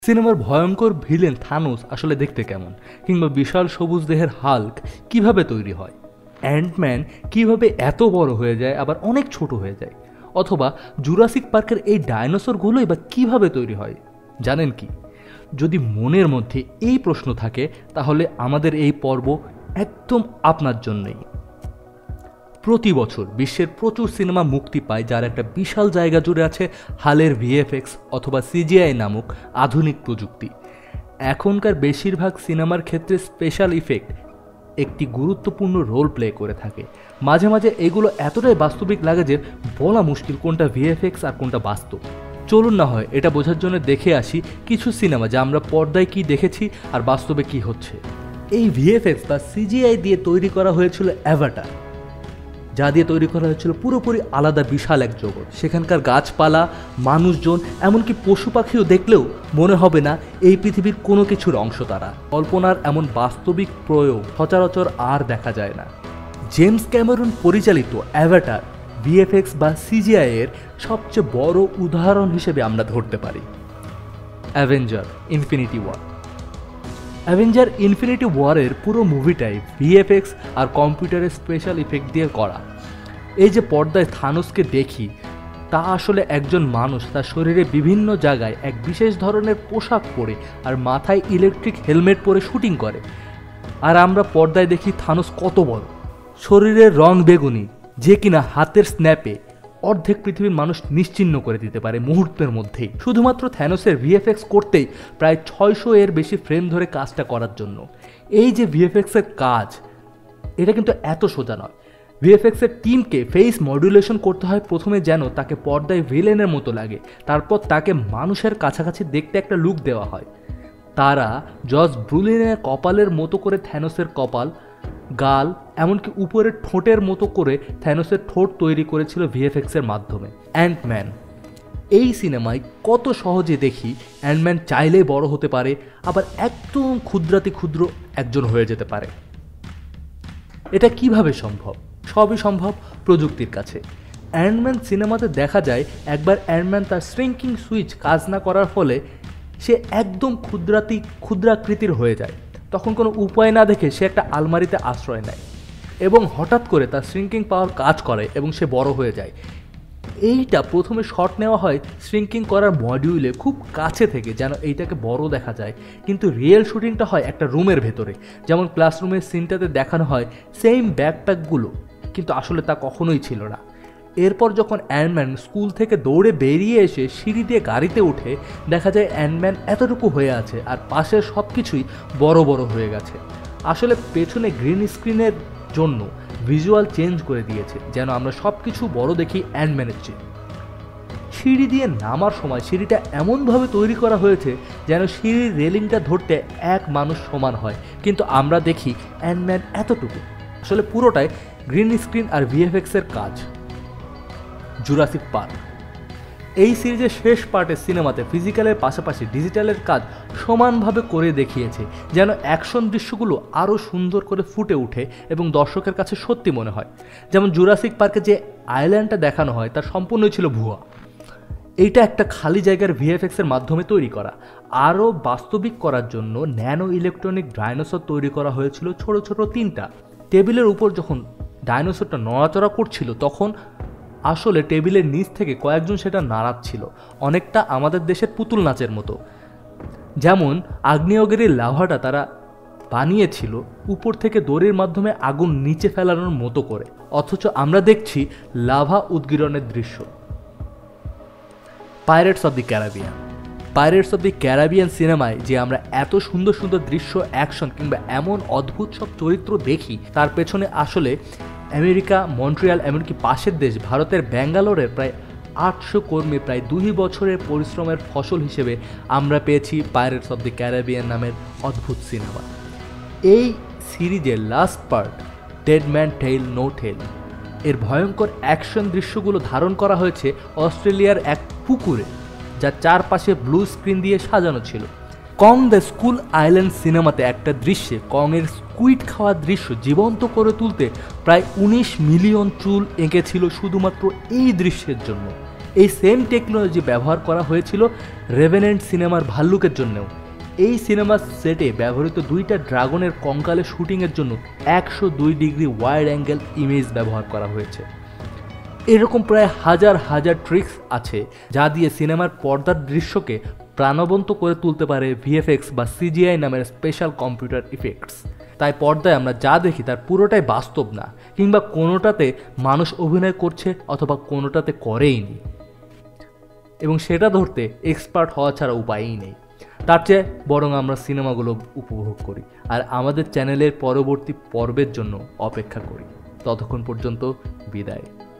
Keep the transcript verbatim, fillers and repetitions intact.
সিনেমার ভয়ঙ্কর villain Thanos আসলে দেখতে কেমন, কিংবা বিশাল সবুজ দেহের হাল্ক কিভাবে তৈরি হয়, অ্যান্টম্যান কিভাবে এত বড় হয়ে যায় আবার অনেক ছোট হয়ে যায়, অথবা জুরাসিক পার্কের এই ডাইনোসরগুলোই বা কিভাবে তৈরি হয় জানেন কি? যদি মনের মধ্যে এই প্রশ্ন থাকে তাহলে আমাদের এই পর্ব একদম আপনার জন্যই। প্রতি বছর বিশ্বের প্রচুর সিনেমা মুক্তি পায় যার একটা বিশাল জায়গা জুড়ে আছে হালের ভিএফএক্স অথবা সিজিআই নামক আধুনিক প্রযুক্তি। এখনকার বেশিরভাগ সিনেমার ক্ষেত্রে স্পেশাল ইফেক্ট একটি গুরুত্বপূর্ণ রোল প্লে করে থাকে। মাঝে মাঝে এগুলো এতটাই বাস্তবিক লাগে যে বলা মুশকিল কোনটা ভিএফএক্স আর কোনটা বাস্তব। চলুন না হয় এটা বোঝার জন্য দেখে আসি কিছু সিনেমা যা আমরা পর্দায় কি দেখেছি আর বাস্তবে কি হচ্ছে। এই ভিএফএক্স বা সিজিআই দিয়ে তৈরি করা হয়েছিল অ্যাভাটার, যা দিয়ে তৈরি করা হয়েছিল পুরোপুরি আলাদা বিশাল এক জগৎ। সেখানকার গাছপালা, মানুষজন, এমনকি পশু পাখিও দেখলেও মনে হবে না এই পৃথিবীর কোনো কিছুর অংশ তারা। কল্পনার এমন বাস্তবিক প্রয়োগ সচরাচর আর দেখা যায় না। জেমস ক্যামেরন পরিচালিত অ্যাভাটার ভিএফএক্স বা সিজিআই এর সবচেয়ে বড় উদাহরণ হিসেবে আমরা ধরতে পারি Avenger Infinity War. Avenger Infinity ওয়ারের পুরো মুভিটাই ভিএফএক্স আর কম্পিউটারের স্পেশাল ইফেক্ট দিয়ে করা। এই যে পর্দায় থানোসকে দেখি তা আসলে একজন মানুষ তার শরীরে বিভিন্ন জায়গায় এক বিশেষ ধরনের পোশাক পরে আর মাথায় ইলেকট্রিক হেলমেট পরে শুটিং করে। আর আমরা পর্দায় দেখি থানোস কত বড়, শরীরের রং বেগুনি, যে কিনা হাতের স্ন্যাপে অর্ধেক পৃথিবীর মানুষ নিশ্চিহ্ন করে দিতে পারে মুহূর্তের মধ্যেই, শুধুমাত্র থ্যানোসের ভিএফএক্স করতেই প্রায় ছয়শো এর বেশি ফ্রেম ধরে কাজটা করার জন্য। এই যে ভিএফএক্স এর কাজ, এটা কিন্তু এত সোজা নয়। ভিএফএক্স এর টিমকে ফেস মডুলেশন করতে হয় প্রথমে যেন তাকে পর্দায় ভিলেনের মতো লাগে, তারপর তাকে মানুষের কাছাকাছি দেখতে একটা লুক দেওয়া হয়। তারা জস ব্রুলিনের কপালের মতো করে থ্যানোসের কপাল, গাল, এমনকি উপরের ঠোঁটের মতো করে থ্যানোসের ঠোঁট তৈরি করেছিল ভিএফএক্স এর মাধ্যমে। অ্যান্টম্যান, এই সিনেমায় কত সহজে দেখি অ্যান্টম্যান চাইলেই বড় হতে পারে, আবার একদম ক্ষুদ্রাতি ক্ষুদ্র একজন হয়ে যেতে পারে। এটা কিভাবে সম্ভব? সবই সম্ভব প্রযুক্তির কাছে। অ্যান্টম্যান সিনেমাতে দেখা যায় একবার অ্যান্টম্যান তার শ্রিঙ্কিং সুইচ কাজ না করার ফলে সে একদম ক্ষুদ্রাতি ক্ষুদ্রাকৃতির হয়ে যায়। তখন কোনো উপায় না দেখে সে একটা আলমারিতে আশ্রয় নেয় এবং হঠাৎ করে তার শ্রিঙ্কিং পাওয়ার কাজ করে এবং সে বড় হয়ে যায়। এইটা প্রথমে শট নেওয়া হয় শ্রিঙ্কিং করার মডিউলে খুব কাছে থেকে, যেন এইটাকে বড় দেখা যায়, কিন্তু রিয়েল শুটিংটা হয় একটা রুমের ভেতরে, যেমন ক্লাসরুমের সিনটাতে দেখানো হয় সেম ব্যাকপ্যাকগুলো, কিন্তু আসলে তা কখনোই ছিল না। এরপর যখন অ্যান্টম্যান স্কুল থেকে দৌড়ে বেরিয়ে এসে সিঁড়ি দিয়ে গাড়িতে উঠে, দেখা যায় অ্যান্টম্যান এতটুকু হয়ে আছে আর পাশের সব কিছুই বড় বড় হয়ে গেছে। আসলে পেছনে গ্রিন স্ক্রিনের জন্য ভিজুয়াল চেঞ্জ করে দিয়েছে যেন আমরা সব কিছু বড় দেখি অ্যান্টম্যানের চেয়ে। সিঁড়ি দিয়ে নামার সময় সিঁড়িটা এমনভাবে তৈরি করা হয়েছে যেন সিঁড়ির রেলিংটা ধরতে এক মানুষ সমান হয়, কিন্তু আমরা দেখি অ্যান্টম্যান এতটুকু। আসলে পুরোটাই গ্রিন স্ক্রিন আর ভিএফএক্স এর কাজ। জুরাসিক পার্ক, এই সিরিজের শেষ পার্টের সিনেমাতে ফিজিক্যালের পাশাপাশি ডিজিটালের কাজ সমানভাবে করে দেখিয়েছে, যেন অ্যাকশন দৃশ্যগুলো আরও সুন্দর করে ফুটে ওঠে এবং দর্শকের কাছে সত্যি মনে হয়। যেমন জুরাসিক পার্কে যে আইল্যান্ডটা দেখানো হয় তার সম্পূর্ণই ছিল ভুয়া। এইটা একটা খালি জায়গার ভিএফএক্স এর মাধ্যমে তৈরি করা। আরও বাস্তবিক করার জন্য ন্যানো ইলেকট্রনিক ডাইনোসর তৈরি করা হয়েছিল ছোট ছোট তিনটা। টেবিলের উপর যখন ডাইনোসরটা নড়াচড়া করছিল তখন আসলে টেবিলের নিচ থেকে কয়েকজন সেটা নাড়াচ্ছিল, অনেকটা আমাদের দেশের পুতুল নাচের মতো। যেমন আগ্নেয়গিরির লাভাটা তারা বানিয়েছিল উপর থেকে দড়ির মাধ্যমে আগুন নিচে ফেলানোর মতো করে, অথচ আমরা দেখছি লাভা উদ্গীরণের দৃশ্য। Pirates of the Caribbean, Pirates of the Caribbean সিনেমায় যে আমরা এত সুন্দর সুন্দর দৃশ্য, অ্যাকশন কিংবা এমন অদ্ভুত সব চরিত্র দেখি, তার পেছনে আসলে আমেরিকা, মন্ট্রিয়াল, এমনকি পাশের দেশ ভারতের ব্যাঙ্গালোরের প্রায় আটশো কর্মী প্রায় দুই বছরের পরিশ্রমের ফসল হিসেবে আমরা পেয়েছি পাইরেটস অব দি ক্যারিবিয়ান নামের অদ্ভুত সিনেমা। এই সিরিজের last part dead man tale no tell এর ভয়ঙ্কর অ্যাকশন দৃশ্যগুলো ধারণ করা হয়েছে অস্ট্রেলিয়ার এক পুকুরে, যার চারপাশে ব্লু স্ক্রিন দিয়ে সাজানো ছিল। কং দ্য স্কুল আইল্যান্ড সিনেমাতে একটা দৃশ্যে কংয়ের স্কুইড খাওয়ার দৃশ্য জীবন্ত করে তুলতে প্রায় উনিশ মিলিয়ন চুল এঁকেছিল শুধুমাত্র এই দৃশ্যের জন্য। এই সেম টেকনোলজি ব্যবহার করা হয়েছিল রেভেনেন্ট সিনেমার ভাল্লুকের জন্যও। এই সিনেমার সেটে ব্যবহৃত দুইটা ড্রাগনের কঙ্কালের শুটিংয়ের জন্য একশো দুই ডিগ্রি ওয়াইড অ্যাঙ্গেল ইমেজ ব্যবহার করা হয়েছে। এরকম প্রায় হাজার হাজার ট্রিক্স আছে যা দিয়ে সিনেমার পর্দার দৃশ্যকে প্রাণবন্ত করে তুলতে পারে ভিএফএক্স বা সিজিআই নামের স্পেশাল কম্পিউটার ইফেক্টস। তাই পর্দায় আমরা যা দেখি তার পুরোটাই বাস্তব না, কিংবা কোনোটাতে মানুষ অভিনয় করছে অথবা কোনোটাতে করেইনি, এবং সেটা ধরতে এক্সপার্ট হওয়া ছাড়া উপায়ই নেই। তার চেয়ে বরং আমরা সিনেমাগুলো উপভোগ করি আর আমাদের চ্যানেলের পরবর্তী পর্বের জন্য অপেক্ষা করি। ততক্ষণ পর্যন্ত বিদায়।